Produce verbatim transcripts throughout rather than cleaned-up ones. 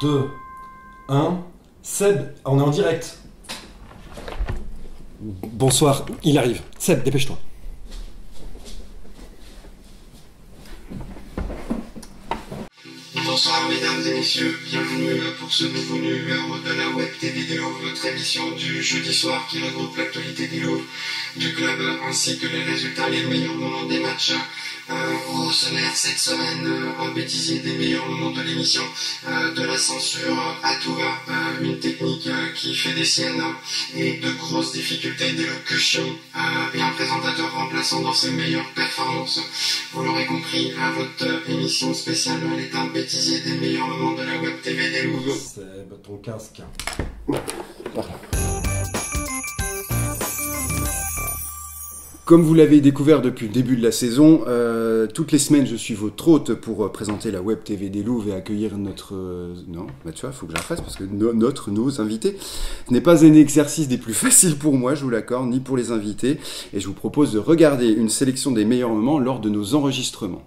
deux, un. Seb, on est en direct. Bonsoir, il arrive. Seb, dépêche-toi. Bonsoir mesdames et messieurs, bienvenue pour ce nouveau numéro de la Web T V des Louves, notre émission du jeudi soir qui regroupe l'actualité des Louves, du club ainsi que les résultats, les meilleurs moments des matchs. Euh, au sommaire cette semaine, euh, un bêtisier des meilleurs moments de l'émission, euh, de la censure à tout va, euh, une technique euh, qui fait des siennes euh, et de grosses difficultés d'élocution euh, et un présentateur remplaçant dans ses meilleures performances. Vous l'aurez compris, à votre euh, émission spéciale, elle est un bêtisier des meilleurs moments de la Web T V des Louves. Seb, ton casque. Comme vous l'avez découvert depuis le début de la saison, euh, toutes les semaines je suis votre hôte pour euh, présenter la Web T V des Louves et accueillir notre... Euh, non, bah tu vois, il faut que je la fasse parce que no, notre, nos invités. Ce n'est pas un exercice des plus faciles pour moi, je vous l'accorde, ni pour les invités. Et je vous propose de regarder une sélection des meilleurs moments lors de nos enregistrements.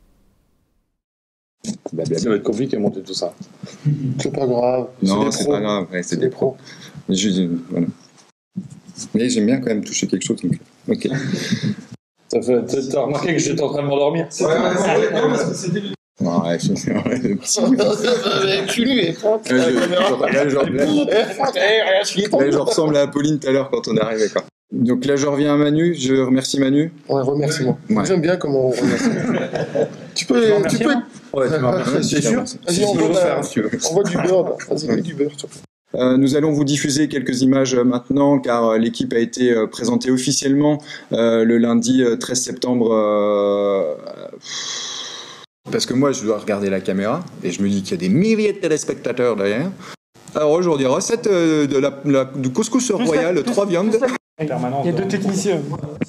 Bah, bien, ça va être compliqué à monter tout ça. C'est pas grave. Non, c'est pas grave, ouais, c'est des pros. Mais je, voilà. Mais j'aime bien quand même toucher quelque chose. Donc... Ok. T'as, fait, t'as, t'as remarqué que j'étais en train de m'endormir? Ouais, ouais, ouais, non, parce que c'était... Non, ouais, je suis... Ouais, le petit... Tu lui es pas... Là, genre, là, là, je ressemble à Apolline tout à l'heure quand on est arrivé, quoi. Donc là, je reviens à Manu. Je remercie Manu. Ouais, remercie-moi. Ouais. J'aime bien comment on remercie. tu peux... Tu peux... Ouais, tu m'as remercié. C'est sûr. Vas-y, on voit du beurre. Vas-y, mets du beurre, surtout. Euh, nous allons vous diffuser quelques images euh, maintenant car euh, l'équipe a été euh, présentée officiellement euh, le lundi euh, treize septembre euh, parce que moi je dois regarder la caméra et je me dis qu'il y a des milliers de téléspectateurs derrière. Alors aujourd'hui, recette euh, de la, la, du couscous royal, trois viandes. Il y a deux techniciens.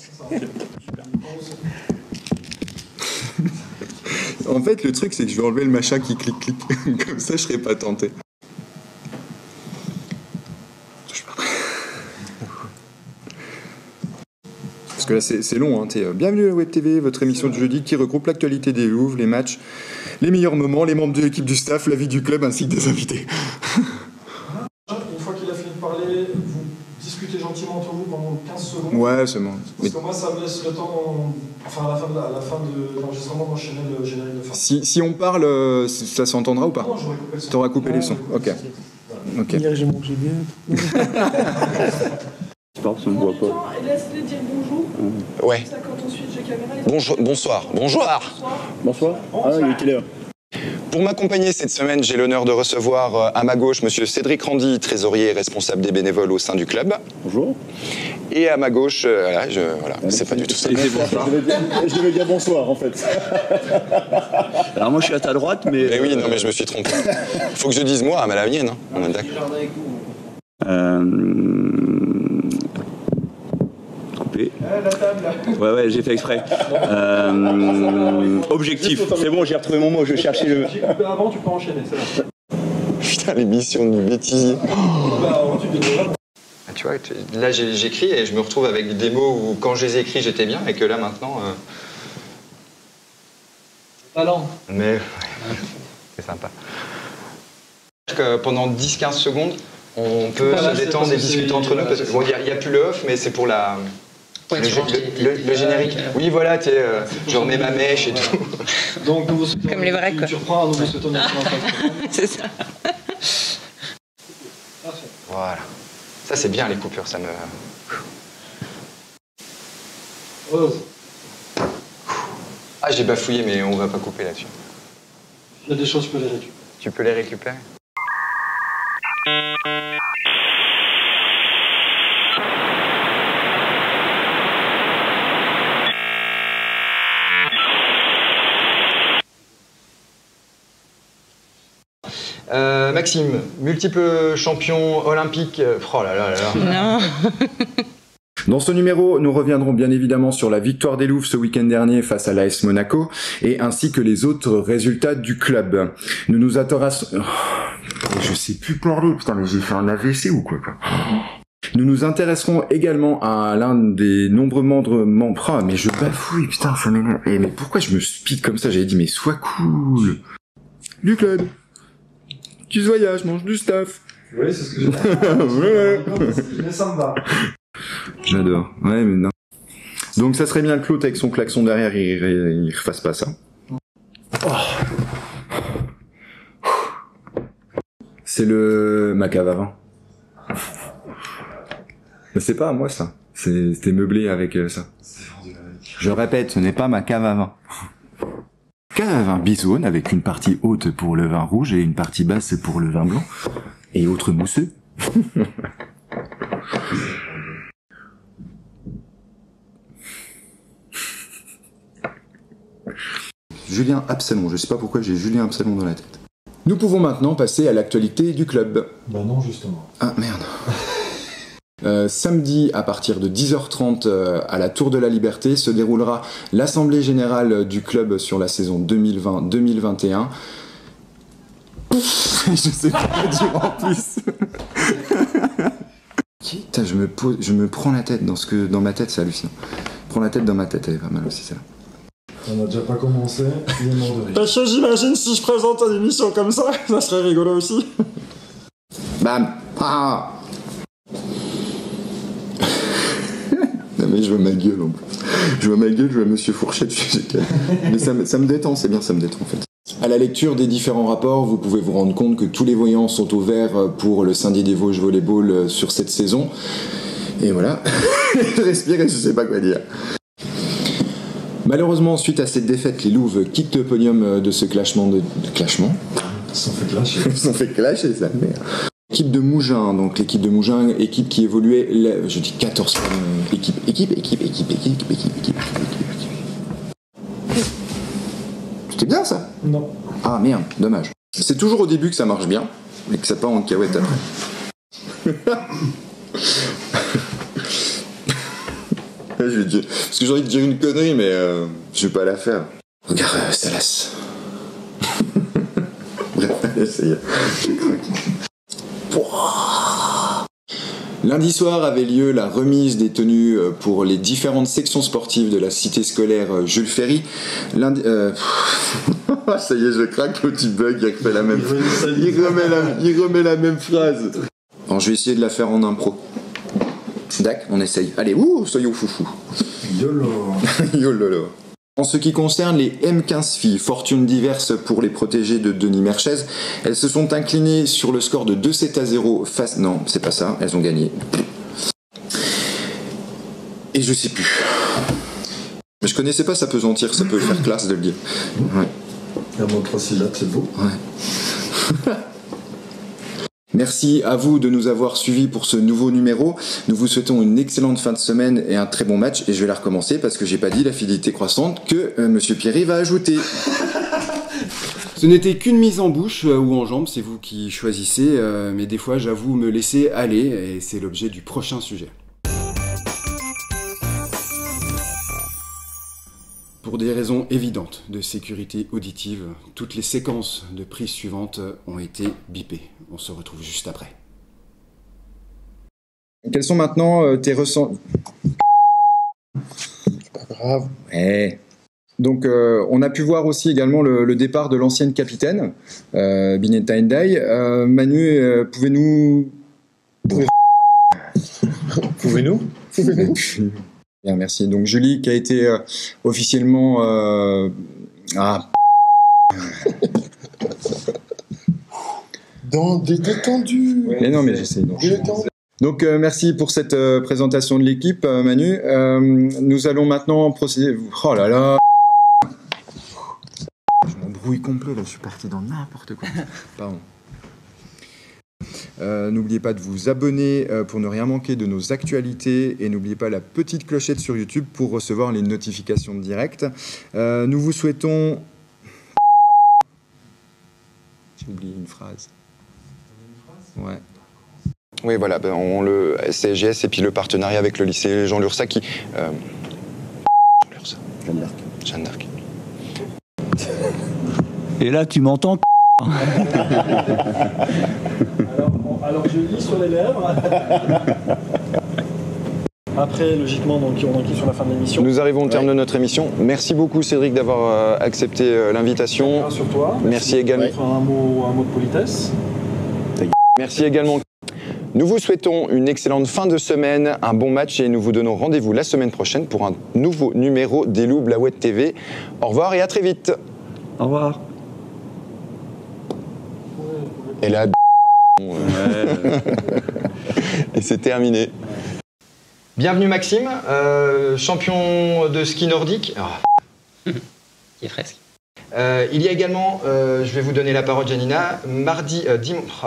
En fait le truc c'est que je vais enlever le machin qui clique-clique, comme ça je serai pas tenté. Parce que là c'est, c'est long, hein, bienvenue à la Web T V, votre émission du jeudi qui regroupe l'actualité des Louves, les matchs, les meilleurs moments, les membres de l'équipe du staff, la vie du club ainsi que des invités. Une fois qu'il a fini de parler, vous discutez gentiment entre vous pendant quinze secondes. Ouais, c'est bon. Parce que moi ça me laisse le temps, enfin à la fin de, la, à la fin de l'enregistrement, d'enchaîner le générique de fin. Si, si on parle, ça s'entendra ou pas? Non, j'aurais coupé le son. T'auras coupé les sons, ok. Ok. Hier j'ai mangé bien. Je pense, on ne voit pas. Laisse-les dire bonjour. Ouais. Ça, quand ensuite j'ai caméra. Bonjour, bonsoir. Bonjour. Bonsoir. Ah, il est quelle heure? Pour m'accompagner cette semaine, j'ai l'honneur de recevoir à ma gauche monsieur Cédric Randy, trésorier et responsable des bénévoles au sein du club. Bonjour. Et à ma gauche, euh, voilà, je, voilà, c'est pas du tout ça. Je devais, dire, je devais dire bonsoir en fait. Alors moi je suis à ta droite, mais. Mais oui, non, mais je me suis trompé. Faut que je dise moi, mais la mienne, hein. On est d'accord. Euh... Trompé. Ouais, ouais, j'ai fait exprès. Euh... Objectif. C'est bon, j'ai retrouvé mon mot, je cherchais le. Avant, tu peux enchaîner, c'est bon. Putain, l'émission du bêtisier. Tu vois, là j'écris et je me retrouve avec des mots où quand je les écris j'étais bien et que là maintenant. Euh... Talent. Mais ouais, c'est sympa. Que pendant dix quinze secondes, on peut se détendre et discuter entre nous parce qu'il bon, n'y a, a plus le off, mais c'est pour la. Ouais, le, le, le, le générique. Oui, voilà, tu sais, euh, je remets ma mèche et tout. Donc, nouveau souton, comme les vrais, quoi. Tu reprends un nouveau souton. C'est ça. Voilà. Ça, c'est bien, les coupures, ça me... Ose. Ah, j'ai bafouillé, mais on va pas couper là-dessus. Il y a des choses, je peux les récupérer. Tu peux les récupérer? Euh, Maxime, multiple champion olympique. Oh là là là là. Non. Dans ce numéro, nous reviendrons bien évidemment sur la victoire des Louves ce week-end dernier face à l'A S Monaco, et ainsi que les autres résultats du club. Nous nous intéressons... Oh, je sais plus parler, putain, mais j'ai fait un A V C ou quoi, quoi. Nous nous intéresserons également à l'un des nombreux membres... membres... Ah, mais je bafouille, putain, ça m'énerve. Et mais pourquoi je me speed comme ça? J'avais dit, mais sois cool. Du club. tutoyage, je mange du stuff. Oui, c'est ce que j'ai fait. Mais ça me va. J'adore. Ouais, mais non. Donc ça serait bien que Claude avec son klaxon derrière, il, il, il refasse pas ça. Oh. C'est le ma cave à vin. Mais c'est pas à moi ça. C'était meublé avec euh, ça. Je répète, ce n'est pas ma cave à vin. Cave à vin bisone avec une partie haute pour le vin rouge et une partie basse pour le vin blanc. Et autres mousseux. Julien Absalon, je sais pas pourquoi j'ai Julien Absalon dans la tête. Nous pouvons maintenant passer à l'actualité du club. Bah non, justement. Ah merde. Euh, samedi, à partir de dix heures trente, euh, à la Tour de la Liberté, se déroulera l'Assemblée Générale du club sur la saison deux mille vingt deux mille vingt et un. Je sais pas quoi dire en plus. Putain, je me pose, je me prends la tête dans ce que, dans ma tête, c'est hallucinant. Je prends la tête dans ma tête, elle est pas mal aussi, ça. On a déjà pas commencé, il est mort de rire. Parce que j'imagine si je présente une émission comme ça, ça serait rigolo aussi. Bam. Ah. Non mais je vois ma gueule en plus. Je vois ma gueule, je vois Monsieur Fourchette. Mais ça me, ça me détend, c'est bien, ça me détend en fait. À la lecture des différents rapports, vous pouvez vous rendre compte que tous les voyants sont au vert pour le Saint-Dié-des-Vosges Volleyball sur cette saison. Et voilà. Je respire et je sais pas quoi dire. Malheureusement, suite à cette défaite, les Louves quittent le podium de ce clashement de, de clashement. Ils se sont fait clasher. Ils se sont fait clasher, ça merde. Équipe de Mougins, donc l'équipe de Mougins, équipe qui évoluait, je dis quatorze fois, euh, équipe, équipe, équipe, équipe, équipe, équipe, équipe, équipe, équipe. C'était bien ça? Non. Ah merde, dommage. C'est toujours au début que ça marche bien, et que ça part en cacahuète après. Je vais dire, parce que j'ai envie de dire une connerie, mais euh, je vais pas la faire. Regarde, euh, Salas. Bref, ça y est, j'ai craqué. Lundi soir avait lieu la remise des tenues pour les différentes sections sportives de la cité scolaire Jules Ferry. Lundi, euh... ça y est, je craque, le petit bug, il refait la même phrase. Il remet la, il remet la même phrase. Alors je vais essayer de la faire en impro. D'accord, on essaye. Allez, ouh, soyons foufou. Yolo. Yololo. En ce qui concerne les M quinze filles, fortune diverse pour les protégées de Denis Merchez, elles se sont inclinées sur le score de deux sept à zéro face... Non, c'est pas ça, elles ont gagné. Et je sais plus. Mais je connaissais pas s'apesantir, ça peut faire classe de le dire. Ouais. Un mot trois syllabes, c'est beau. Ouais. Merci à vous de nous avoir suivis pour ce nouveau numéro. Nous vous souhaitons une excellente fin de semaine et un très bon match. Et je vais la recommencer parce que j'ai pas dit la fidélité croissante que euh, Monsieur Pierry va ajouter. Ce n'était qu'une mise en bouche euh, ou en jambe, c'est vous qui choisissez. Euh, mais des fois, j'avoue me laisser aller et c'est l'objet du prochain sujet. Pour des raisons évidentes de sécurité auditive, toutes les séquences de prises suivantes ont été bipées. On se retrouve juste après. Quels sont maintenant euh, tes ressentis? C'est pas grave. Ouais. Donc, euh, on a pu voir aussi également le, le départ de l'ancienne capitaine, euh, Bineta Ndai. Euh, Manu, euh, pouvez-nous... Pouvez-nous Pouvez-nous Bien, merci. Donc Julie qui a été euh, officiellement... Euh... Ah. Dans des détendus. Mais non, mais j'essaie. Donc, Détendu. donc euh, merci pour cette euh, présentation de l'équipe, euh, Manu. Euh, nous allons maintenant procéder... Oh là là. Je m'embrouille complet, là. Je suis parti dans n'importe quoi. Pardon. Euh, n'oubliez pas de vous abonner euh, pour ne rien manquer de nos actualités et n'oubliez pas la petite clochette sur YouTube pour recevoir les notifications de direct. Euh, nous vous souhaitons... J'ai oublié une phrase. Ouais. Oui, voilà, ben on le C G S et puis le partenariat avec le lycée Jean Lursa qui... Euh... Jean Lursa. Jeanne d'Arc. Jeanne d'Arc. Et là, tu m'entends? alors, on- alors je lis sur les lèvres. Après, logiquement, donc, on enquille sur la fin de l'émission. Nous arrivons au terme de notre émission. Merci beaucoup Cédric d'avoir euh, accepté euh, l'invitation. Sur toi. Merci également. Un mot, un mot de politesse. Merci également. Nous vous souhaitons une excellente fin de semaine, un bon match et nous vous donnons rendez-vous la semaine prochaine pour un nouveau numéro des Loups Blahouette T V. Au revoir et à très vite. Au revoir. Et là, ouais. Et c'est terminé. Bienvenue Maxime, euh, champion de ski nordique. Oh. Il est fresque. Euh, il y a également, euh, je vais vous donner la parole Janina, mardi, euh, dimanche... Oh,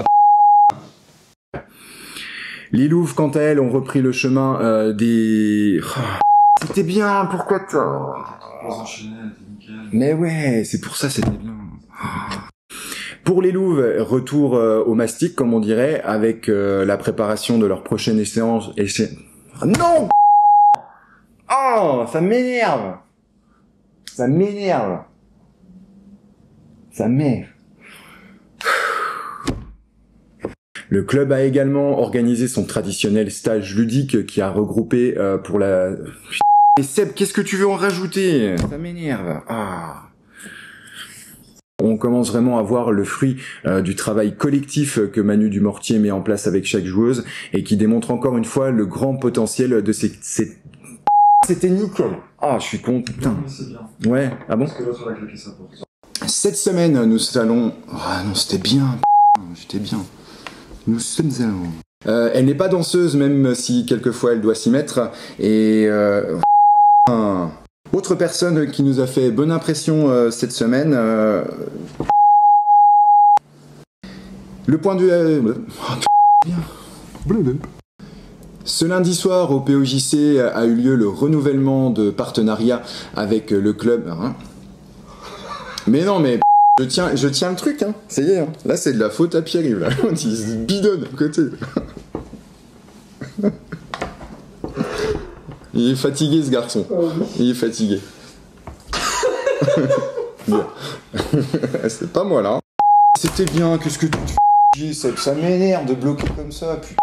les Louves, quant à elles, ont repris le chemin euh, des... Oh, c'était bien, pourquoi toi? Mais ouais, c'est pour ça c'était bien. Pour les Louves, retour euh, au mastic, comme on dirait, avec euh, la préparation de leur prochaine échéance... Éché... Non! Oh, ça m'énerve! Ça m'énerve! Ça m'énerve! Le club a également organisé son traditionnel stage ludique qui a regroupé euh, pour la... Mais Seb, qu'est-ce que tu veux en rajouter? Ça m'énerve. Ah. On commence vraiment à voir le fruit euh, du travail collectif que Manu Dumortier met en place avec chaque joueuse et qui démontre encore une fois le grand potentiel de ces... ces... C'était nickel. Ah, je suis content. C'est bien. Ouais, ah bon? Parce que l'autre, on a claqué ça pour ça. Cette semaine, nous allons... Ah non, c'était bien. C'était bien. Nous sommes allons... Euh, elle n'est pas danseuse, même si quelquefois elle doit s'y mettre. Et... Euh... Autre personne qui nous a fait bonne impression euh, cette semaine... Euh... Le point de... Euh... Ce lundi soir, au P O J C, a eu lieu le renouvellement de partenariat avec le club... Hein. Mais non, mais... Je tiens, je tiens le truc, hein. Ça y est, hein. Là, c'est de la faute à Pierre-Yves, là. Il se bidonne à côté. Il est fatigué, ce garçon. Il est fatigué. C'est pas moi, là. C'était bien, qu'est-ce que tu fais? Ça, ça m'énerve de bloquer comme ça, putain.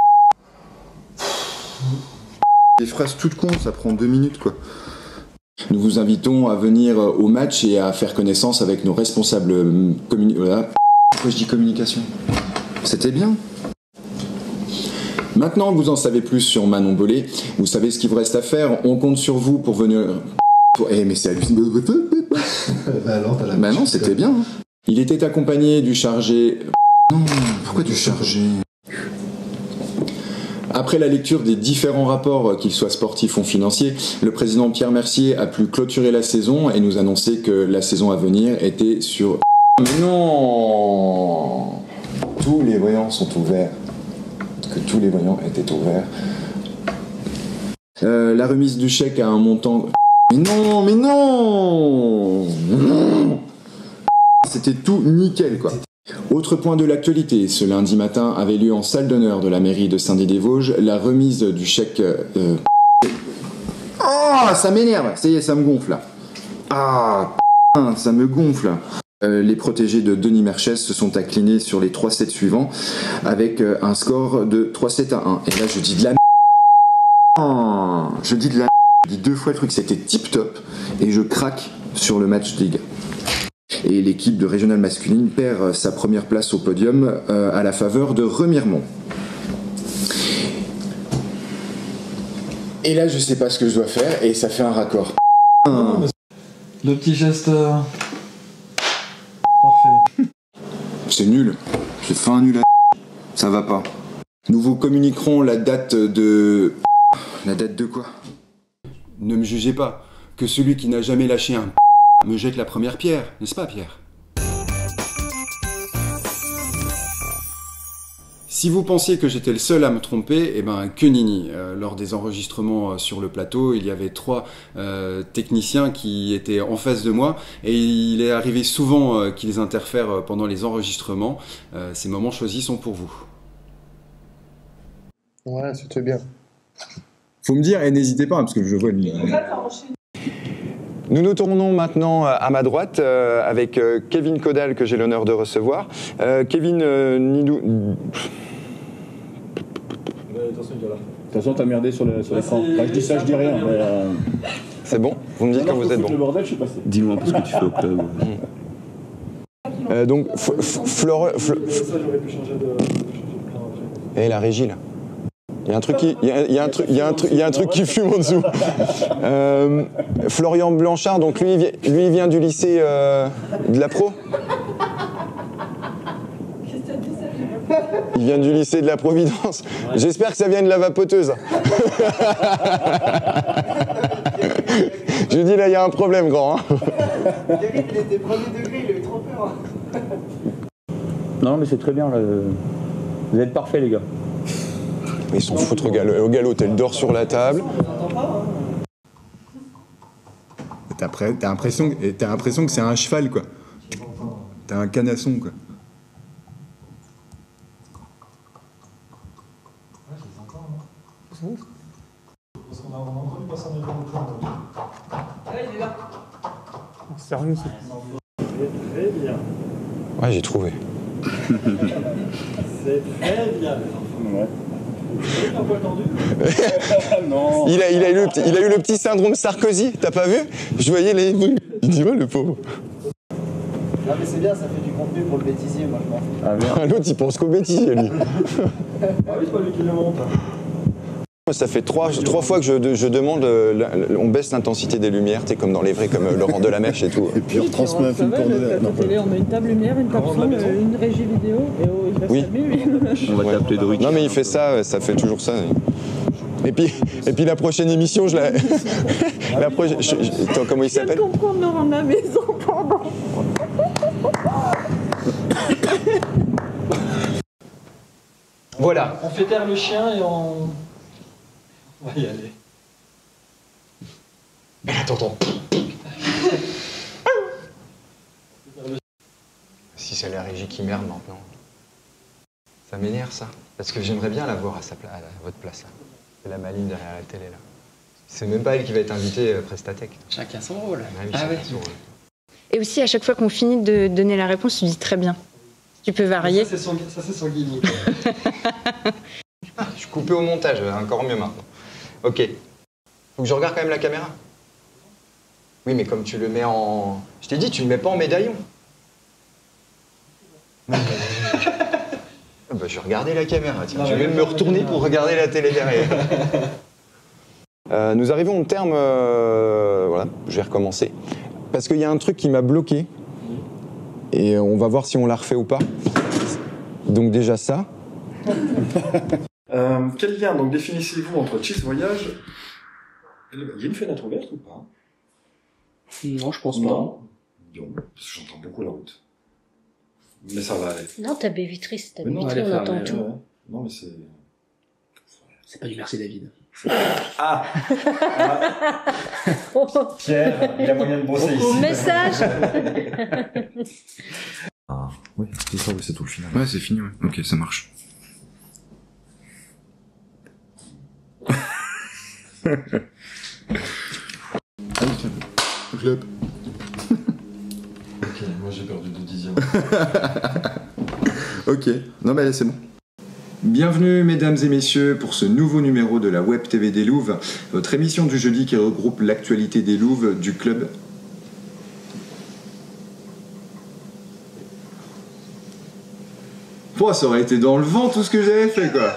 Des phrases toutes cons, ça prend deux minutes, quoi. Nous vous invitons à venir au match et à faire connaissance avec nos responsables communi... Voilà. Pourquoi je dis communication? C'était bien. Maintenant que vous en savez plus sur Manon Bollet, vous savez ce qu'il vous reste à faire. On compte sur vous pour venir... Pour... Eh mais c'est hallucinant. Bah alors, t'as la... Bah non, c'était bien. Il était accompagné du chargé... Non, pourquoi du chargé? Après la lecture des différents rapports, qu'ils soient sportifs ou financiers, le président Pierre Mercier a pu clôturer la saison et nous annoncer que la saison à venir était sur... Mais non! Tous les voyants sont ouverts. Que tous les voyants étaient ouverts. Euh, la remise du chèque à un montant... Mais non, mais non! C'était tout nickel, quoi. Autre point de l'actualité, ce lundi matin avait lieu en salle d'honneur de la mairie de Saint-Dié-des-Vosges la remise du chèque... Euh... Oh, ça m'énerve. Ça y est, ça me gonfle, là. Ah, putain, ça me gonfle. Euh, les protégés de Denis Merchès se sont inclinés sur les trois sets suivants avec euh, un score de trois sept à un. Et là, je dis de la... Oh, je dis de la... Je dis deux fois le truc, c'était tip-top. Et je craque sur le match des gars. Et l'équipe de régionale masculine perd sa première place au podium euh, à la faveur de Remiremont. Et là, je sais pas ce que je dois faire, et ça fait un raccord. Non, le petit geste... Euh... Parfait. C'est nul. J'ai fait un nul à... Ça va pas. Nous vous communiquerons la date de... La date de quoi? Ne me jugez pas. Que celui qui n'a jamais lâché un... me jette la première pierre, n'est-ce pas, Pierre? Si vous pensiez que j'étais le seul à me tromper, eh ben que nini. Euh, lors des enregistrements euh, sur le plateau, il y avait trois euh, techniciens qui étaient en face de moi et il est arrivé souvent euh, qu'ils interfèrent euh, pendant les enregistrements. Euh, ces moments choisis sont pour vous. Ouais, c'était bien. Faut me dire et n'hésitez pas, parce que je vois lui. Nous nous tournons maintenant à ma droite euh, avec euh, Kevin Caudal que j'ai l'honneur de recevoir. Euh, Kevin euh, Nidou... De toute façon, t'as merdé sur l'écran. Enfin, je dis ça, je dis rien. Mais euh... C'est bon? Vous me dites quand vous êtes bon. Le bordel, je suis passé. Dis-nous un peu ce que tu fais au club. Euh, donc, Flore... Ça, j'aurais pu changer de... Eh, la régie, là. Il y a un truc qui, il y a, il y a un truc, il y a un truc, il y a un truc qui fume en dessous. Euh, Florian Blanchard, donc lui, lui il vient du lycée euh, de la Pro. Il vient du lycée de la Providence. J'espère que ça vient de la vapoteuse. Je dis là, il y a un problème, grand. Hein. Derrick, il était premier degré, il avait trop peur. Non, mais c'est très bien, là. Vous êtes parfaits, les gars. Ils s'en foutent au galop, au galop, elle dort sur la table. T'as l'impression t'as l'impression que c'est un cheval, quoi. T'as un canasson, quoi. Parce qu'on a entendu passer un élément de plan. Ah, il est là. Sérieux, c'est Très bien. Ouais, j'ai trouvé. C'est très bien, les enfants. Ouais. Vous avez un poil tendu? Non. Il a, il, a eu le, il a eu le petit syndrome Sarkozy, t'as pas vu? Je voyais les... Il dit, ouais, le pauvre. Non mais c'est bien, ça fait du contenu pour le bêtisier, moi je m'en fous. Ah, merde. L'autre, il pense qu'au bêtisier, lui. Ah oui, c'est pas lui qui le monte. Ça fait trois, trois fois que je, je demande, euh, on baisse l'intensité des lumières, t'es comme dans les vrais, comme euh, Laurent Delamèche et tout. Et puis on retransmet un film porno. La télé, on a une table lumière, une table son, une régie vidéo, et oh, il va Oui. s'allumer. On va t'appeler Doric. Non mais il fait ça, ça fait toujours ça. Et puis, et puis la prochaine émission, je la... la prochaine... je- je- Attends, comment il Je viens de s'appelle? comprendre Laurent de la maison, pardon. Voilà. On fait taire le chien et on... On va y aller. Mais là, t'entends. Si c'est la régie qui merde maintenant. Ça m'énerve, ça. Parce que j'aimerais bien la voir à, sa pla- à votre place, là. C'est la maline derrière la télé, là. C'est même pas elle qui va être invitée euh, Prestatech. Chacun son rôle. Ah oui, Ah chacun ouais. son rôle. Et aussi, à chaque fois qu'on finit de donner la réponse, tu dis très bien. Tu peux varier. Ça, c'est son, ça, c'est son gimmick. Je suis coupé au montage, encore mieux maintenant. Ok. Faut que je regarde quand même la caméra. Oui, mais comme tu le mets en... Je t'ai dit, tu le mets pas en médaillon. Ah bah, je vais regarder la caméra, tiens. Non, Je vais mais même me retourner pour regarder la télé derrière. Euh, nous arrivons au terme... euh, Voilà, je vais recommencer. Parce qu'il y a un truc qui m'a bloqué. Et on va voir si on l'a refait ou pas. Donc déjà ça. Euh, quel lien donc définissez-vous entre Cheese Voyage et le... Il y a une fenêtre ouverte ou pas? Non, je pense Non. Non, parce que j'entends beaucoup la route. Mais ça va aller. Non, ta baie vitrice, ta Mais non, vitrine, elle est on entend fermée, tout. ouais. Non, mais c'est... C'est pas du merci David. Ah, ah. Pierre, il y a moyen de brosser ici. Au message. Ah, oui, c'est ça, oui, c'est tout le final. Ouais, c'est fini, ouais. Ok, ça marche. Allez, tiens. Club. Ok, moi j'ai perdu deux dixièmes. Ok, non mais allez, c'est bon. Bienvenue mesdames et messieurs pour ce nouveau numéro de la Web T V des Louves, votre émission du jeudi qui regroupe l'actualité des Louves du club. Oh, ça aurait été dans le vent tout ce que j'avais fait, quoi.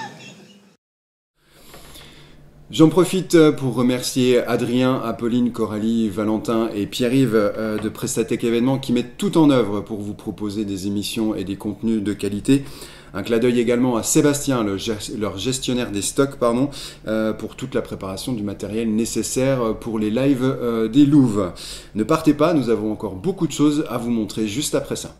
J'en profite pour remercier Adrien, Apolline, Coralie, Valentin et Pierre-Yves euh, de Prestatech Événements qui mettent tout en œuvre pour vous proposer des émissions et des contenus de qualité. Un clin d'œil également à Sébastien, le gest- leur gestionnaire des stocks, pardon, euh, pour toute la préparation du matériel nécessaire pour les lives euh, des Louves. Ne partez pas, nous avons encore beaucoup de choses à vous montrer juste après ça.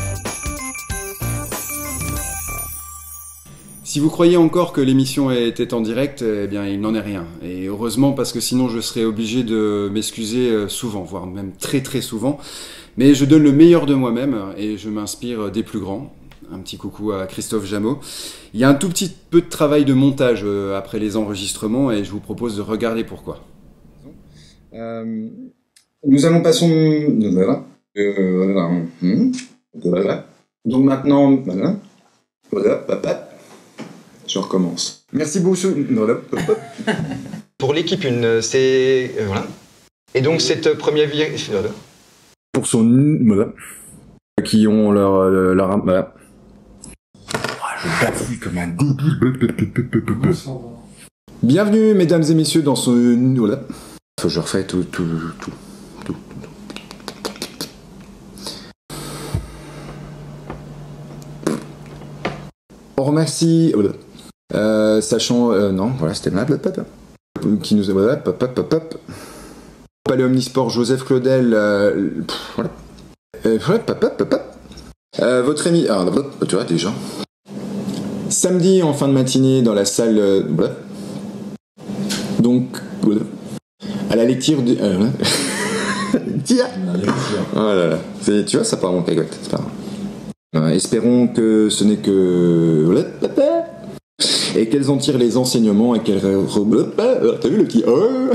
Si vous croyez encore que l'émission était en direct, eh bien il n'en est rien. Et heureusement parce que sinon je serais obligé de m'excuser souvent, voire même très très souvent. Mais je donne le meilleur de moi-même et je m'inspire des plus grands. Un petit coucou à Christophe Jameau. Il y a un tout petit peu de travail de montage après les enregistrements et je vous propose de regarder pourquoi. Euh, nous allons passer... Voilà. Euh, voilà. Donc maintenant... Voilà. Voilà. Papa. Je recommence. Merci beaucoup. Pour l'équipe une, c'est... euh, Voilà. Et donc cette première... Voilà. Pour son... Voilà. Qui ont leur... leur voilà. bafouille comme un débile. Bienvenue, mesdames et messieurs, dans ce... Voilà. Faut que je refais tout, tout, tout, tout. On remercie... Voilà. Euh, sachant... Euh, non, voilà, c'était mal. Qui nous... Voilà, pop, pop, pop, pop. Palais Omnisport, Joseph Claudel... Euh, pff, voilà. Euh, pop, pop, pop, pop. Euh, votre ami... Ah, tu vois, déjà. Samedi, en fin de matinée, dans la salle... Euh, voilà. Donc, voilà. À la lecture du... Euh, Tiens oh là là. C'est, tu vois, ça part en cagotte, c'est pas grave. Euh, espérons que ce n'est que... Voilà. Et qu'elles en tirent les enseignements et qu'elles... T'as vu le petit...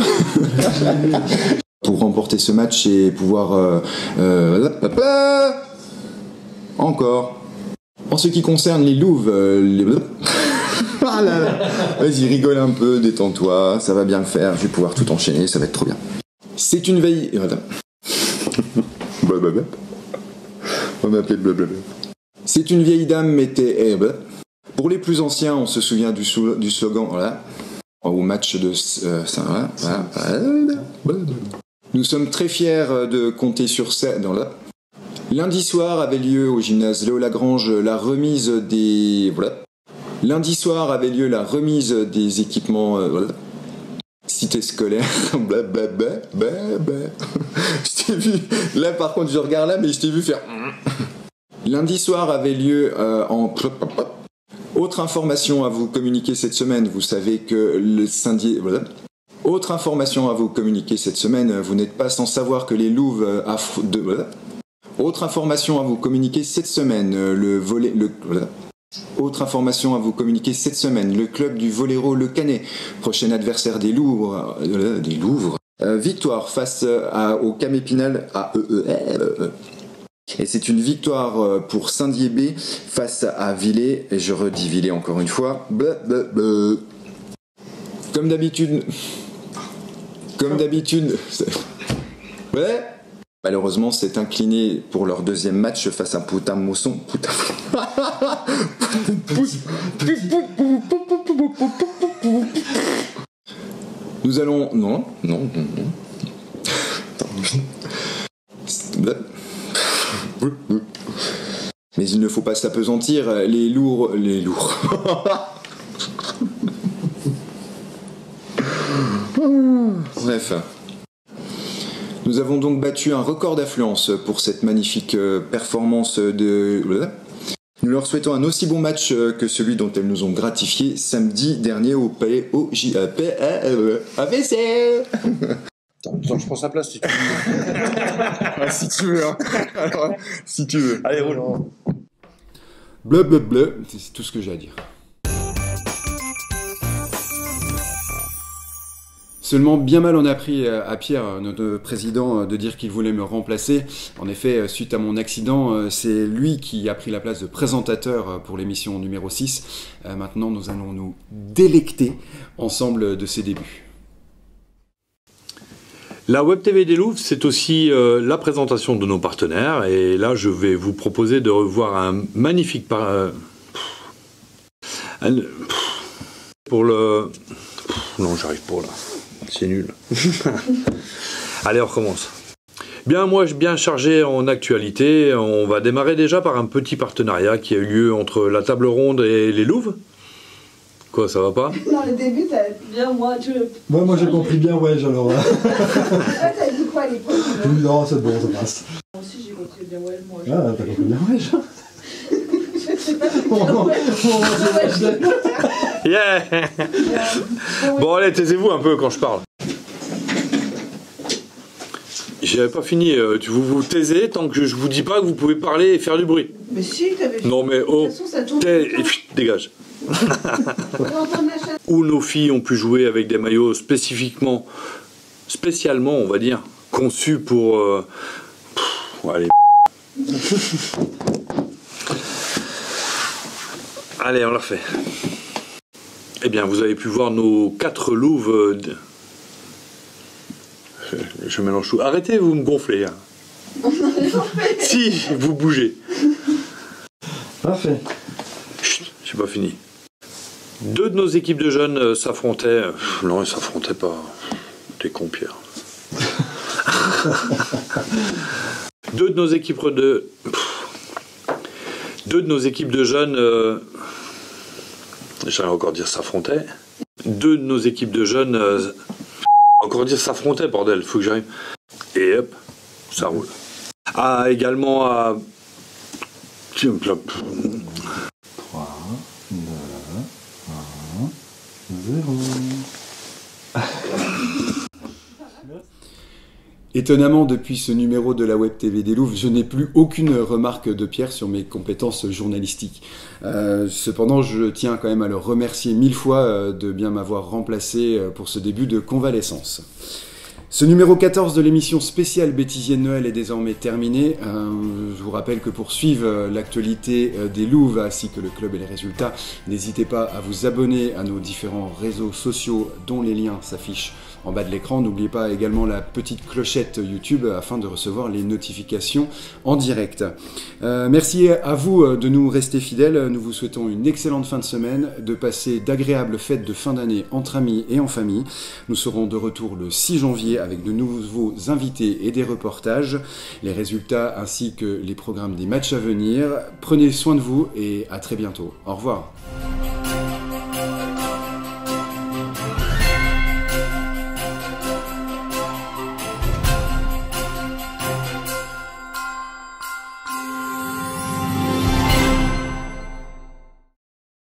Pour remporter ce match et pouvoir... Euh, euh, encore. En ce qui concerne les louves... Euh, les... Ah là là. Vas-y, rigole un peu, détends-toi, ça va bien le faire, je vais pouvoir tout enchaîner, ça va être trop bien. C'est une veille... Voilà. Blablabla. On va m'appeler blablabla. C'est une vieille dame, mais t'es... Pour les plus anciens, on se souvient du, sou... du slogan, voilà, au match de... Euh, ça, voilà, voilà. Nous sommes très fiers de compter sur ça... Dans la... Lundi soir avait lieu au gymnase Léo Lagrange la remise des... Voilà. Lundi soir avait lieu la remise des équipements euh, voilà. Cité scolaire. Blablabla. Je t'ai vu. Là, par contre, je regarde là, mais je t'ai vu faire. Lundi soir avait lieu euh, en. Autre information à vous communiquer cette semaine. Vous savez que le syndic. Voilà. Autre information à vous communiquer cette semaine. Vous n'êtes pas sans savoir que les louves affro... de. Voilà. Autre information à vous communiquer cette semaine. Le volet. Le. Voilà. Autre information à vous communiquer cette semaine, le club du Voléro Le Canet, prochain adversaire des Louvres, euh, des Louvres. Euh, victoire face à, au Cam Épinal à E E L. Et c'est une victoire pour Saint-Diébé face à Villers, et je redis Villers encore une fois. Bleu, bleu, bleu. Comme d'habitude. Comme d'habitude. Ouais. Malheureusement, s'est incliné pour leur deuxième match face à Putain Mousson. Putain. Nous allons... Non, non, non, non. Mais il ne faut pas s'apesantir. Les lourds... Les lourds. Bref. Nous avons donc battu un record d'affluence pour cette magnifique performance de... Nous leur souhaitons un aussi bon match que celui dont elles nous ont gratifié samedi dernier au Palais au J A P A V C. Attends, je prends sa place si tu veux. Ah, si tu veux, hein. Alors, si tu veux. Allez, roule. Bleu, bleu, bleu. C'est tout ce que j'ai à dire. Seulement bien mal on a pris à Pierre, notre président, de dire qu'il voulait me remplacer. En effet, suite à mon accident, c'est lui qui a pris la place de présentateur pour l'émission numéro six. Maintenant, nous allons nous délecter ensemble de ses débuts. La Web T V des Louvres, c'est aussi euh, la présentation de nos partenaires. Et là, je vais vous proposer de revoir un magnifique... Par... Euh, un, pour le... Non, j'arrive pas là. C'est nul. Allez, on recommence. Bien, moi, je bien chargé en actualité. On va démarrer déjà par un petit partenariat qui a eu lieu entre la Table Ronde et les Louvres. Quoi, ça va pas? Non, le début, t'as bien, moi, tu... Ouais, moi j'ai compris bien, ouais, alors. Là, t'as dit quoi à l'époque? Non, c'est bon, ça passe. Moi aussi, j'ai compris bien, ouais, moi. Ah, t'as compris bien, ouais, genre. Je sais pas si c'est bien, ouais. Yeah. Bon, allez, taisez-vous un peu quand je parle. J'avais pas fini. Euh, tu vous vous taisez tant que je vous dis pas que vous pouvez parler et faire du bruit. Mais si, t'avais fait. Non, mais oh, tais et pff, dégage. Où nos filles ont pu jouer avec des maillots spécifiquement, spécialement, on va dire, conçus pour. Euh, pff, allez. Allez, on la refait. Eh bien, vous avez pu voir nos quatre louves. De... Je, je mélange tout. Arrêtez, vous me gonflez. Hein. Si, vous bougez. Parfait. Chut, je c'est pas fini. Deux de nos équipes de jeunes euh, s'affrontaient. Pff, non, ils s'affrontaient pas. T'es con, Pierre. Deux de nos équipes de. Pff, deux de nos équipes de jeunes. Euh, J'allais encore dire s'affrontaient. Deux de nos équipes de jeunes. Euh, encore dire s'affrontaient, bordel, faut que j'arrive. Et hop, ça roule. Ah, également à. trois, neuf, un, zéro. Étonnamment, depuis ce numéro de la Web T V des Louves, je n'ai plus aucune remarque de Pierre sur mes compétences journalistiques. Euh, cependant, je tiens quand même à le remercier mille fois euh, de bien m'avoir remplacé euh, pour ce début de convalescence. Ce numéro quatorze de l'émission spéciale Bêtisier de Noël est désormais terminé. Euh, je vous rappelle que pour suivre l'actualité des Louves ainsi que le club et les résultats, n'hésitez pas à vous abonner à nos différents réseaux sociaux dont les liens s'affichent en bas de l'écran. N'oubliez pas également la petite clochette YouTube afin de recevoir les notifications en direct. Euh, merci à vous de nous rester fidèles. Nous vous souhaitons une excellente fin de semaine, de passer d'agréables fêtes de fin d'année entre amis et en famille. Nous serons de retour le six janvier avec de nouveaux invités et des reportages, les résultats ainsi que les programmes des matchs à venir. Prenez soin de vous et à très bientôt. Au revoir.